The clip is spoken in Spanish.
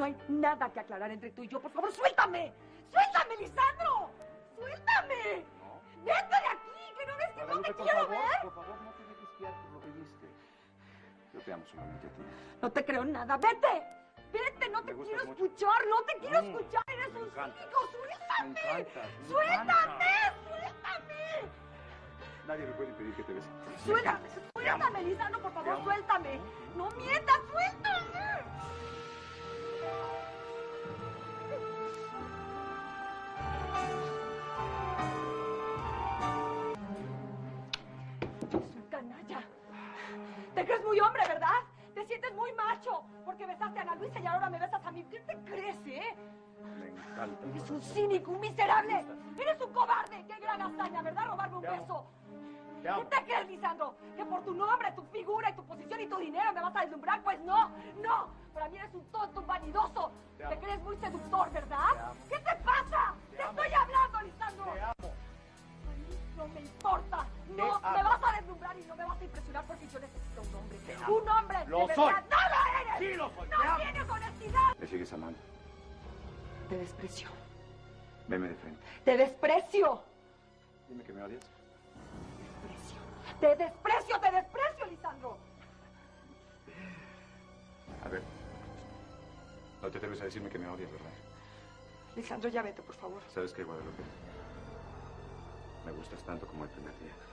No hay nada que aclarar entre tú y yo. Por favor, suéltame. ¡Suéltame, Lisandro! ¡Suéltame! No. ¡Vete de aquí! ¿Que no ves que no te quiero ver? Por favor, no te dejes guiar por lo que viste. Yo te amo solamente a ti. No te creo nada. ¡Vete! ¡Vete! No te quiero escuchar. No te quiero escuchar. Eres un cínico. ¡Suéltame! ¡Suéltame! ¡Suéltame! Nadie me puede impedir que te bese. ¡Suéltame! ¡Suéltame, Lisandro! Por favor, suéltame. ¡No mientas! ¡Suéltame! Es un canalla. Te crees muy hombre, ¿verdad? Te sientes muy macho porque besaste a Ana Luisa y ahora me besas a mí. ¿Qué te crees, eh? Me encanta. Eres un cínico, un miserable. Eres un cobarde. Qué gran hazaña, ¿verdad? Robarme un beso. ¿Qué te crees, Lisandro? ¿Que por tu nombre, tu figura y tu posición y tu dinero me vas a deslumbrar? Pues no, no. Para mí eres un tonto, un vanidoso. Te crees muy seductor, ¿verdad? ¿Qué te pasa? Te estoy hablando, Lisandro. Te amo. A mí no me importa. No me vas a deslumbrar y no me vas a impresionar porque yo necesito un hombre. Un hombre. ¡Lo de soy! verdad. ¡No lo eres! ¡Sí lo soy! ¡No tienes honestidad! ¿Me sigues amando? Te desprecio. Veme de frente. Te desprecio. Dime que me odias. Te desprecio, Lisandro. A ver. No te atreves a decirme que me odias, ¿verdad? Lisandro, ya vete, por favor. ¿Sabes qué, Guadalupe? Me gustas tanto como el primer día.